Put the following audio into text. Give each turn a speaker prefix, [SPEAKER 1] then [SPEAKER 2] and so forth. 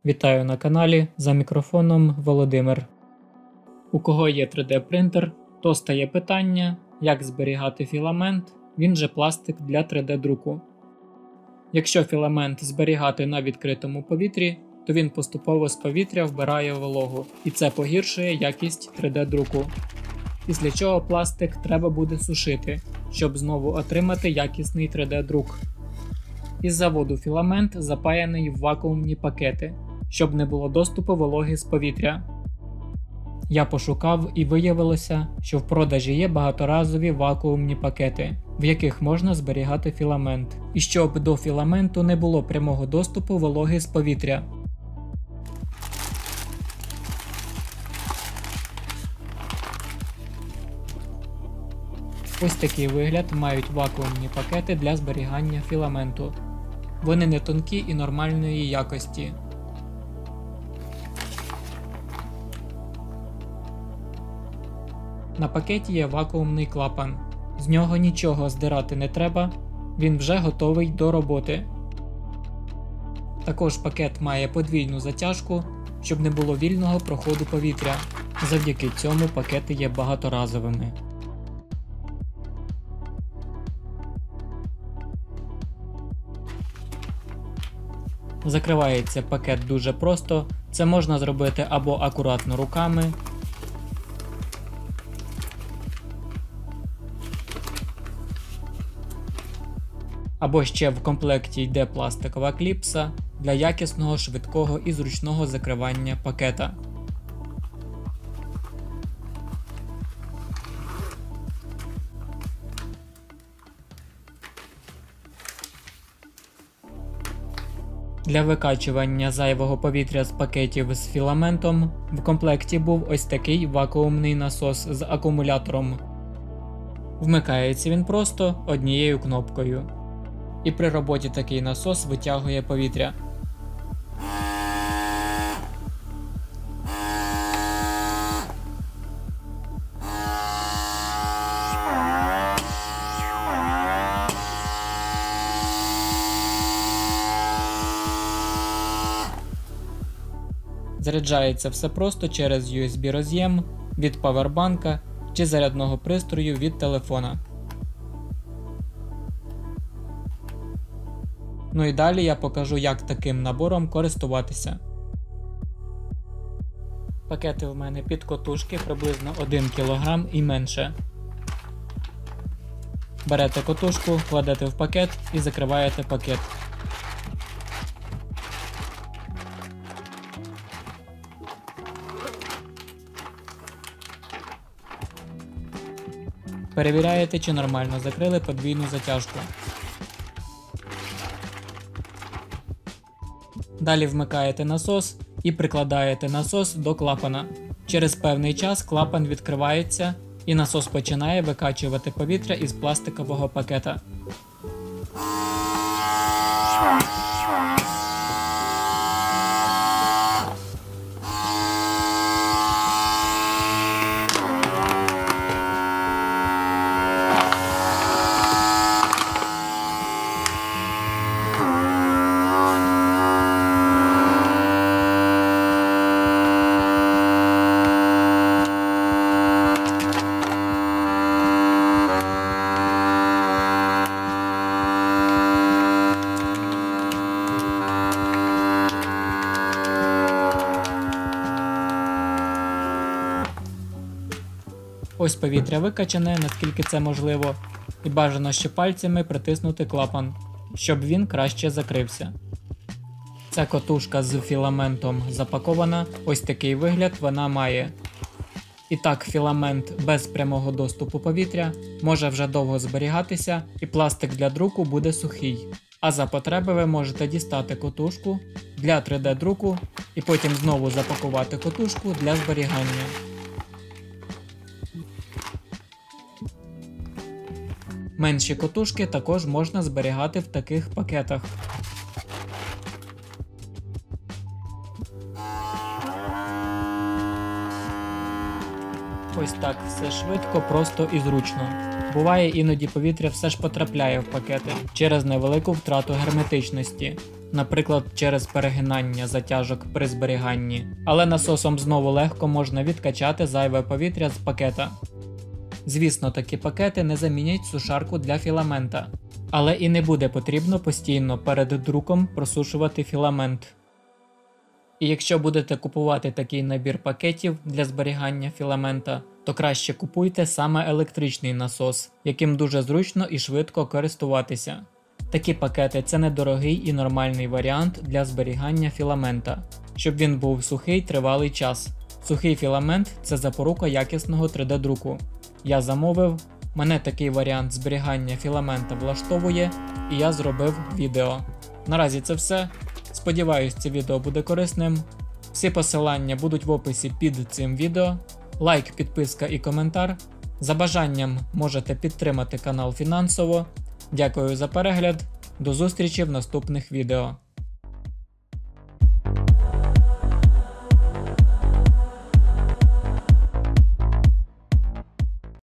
[SPEAKER 1] Вітаю на каналі, за мікрофоном Володимир. У кого є 3D принтер, то стає питання, як зберігати філамент, він же пластик для 3D друку. Якщо філамент зберігати на відкритому повітрі, то він поступово з повітря вбирає вологу, і це погіршує якість 3D друку. Після чого пластик треба буде сушити, щоб знову отримати якісний 3D друк. Із заводу філамент запаяний в вакуумні пакети, щоб не було доступу вологи з повітря. Я пошукав і виявилося, що в продажі є багаторазові вакуумні пакети, в яких можна зберігати філамент, і щоб до філаменту не було прямого доступу вологи з повітря. Ось такий вигляд мають вакуумні пакети для зберігання філаменту. Вони не тонкі і нормальної якості. На пакеті є вакуумний клапан. З нього нічого здирати не треба, він вже готовий до роботи. Також пакет має подвійну затяжку, щоб не було вільного проходу повітря. Завдяки цьому пакети є багаторазовими. Закривається пакет дуже просто, це можна зробити або акуратно руками, або ще в комплекті йде пластикова кліпса для якісного, швидкого і зручного закривання пакета. Для викачування зайвого повітря з пакетів з філаментом в комплекті був ось такий вакуумний насос з акумулятором. Вмикається він просто однією кнопкою. І при роботі такий насос витягує повітря. Заряджається все просто через USB роз'єм від павербанка чи зарядного пристрою від телефона. Ну і далі я покажу, як таким набором користуватися. Пакети в мене під котушки приблизно 1 кг і менше. Берете котушку, кладете в пакет і закриваєте пакет. Перевіряєте, чи нормально закрили подвійну затяжку. Далі вмикаєте насос і прикладаєте насос до клапана. Через певний час клапан відкривається і насос починає викачувати повітря із пластикового пакета. Ось повітря викачане, наскільки це можливо, і бажано ще пальцями притиснути клапан, щоб він краще закрився. Ця котушка з філаментом запакована, ось такий вигляд вона має. І так, філамент без прямого доступу повітря може вже довго зберігатися і пластик для друку буде сухий. А за потреби ви можете дістати котушку для 3D друку і потім знову запакувати котушку для зберігання. Менші котушки також можна зберігати в таких пакетах. Ось так все швидко, просто і зручно. Буває, іноді повітря все ж потрапляє в пакети через невелику втрату герметичності. наприклад, через перегинання затяжок при зберіганні, але насосом знову легко можна відкачати зайве повітря з пакета. Звісно, такі пакети не замінять сушарку для філамента, але і не буде потрібно постійно перед друком просушувати філамент. І якщо будете купувати такий набір пакетів для зберігання філамента, то краще купуйте саме електричний насос, яким дуже зручно і швидко користуватися. Такі пакети – це недорогий і нормальний варіант для зберігання філамента, щоб він був сухий тривалий час. Сухий філамент – це запорука якісного 3D-друку. Я замовив, мене такий варіант зберігання філамента влаштовує, і я зробив відео. Наразі це все. Сподіваюсь, це відео буде корисним. Всі посилання будуть в описі під цим відео. Лайк, підписка і коментар. За бажанням можете підтримати канал фінансово. Дякую за перегляд. До зустрічі в наступних відео.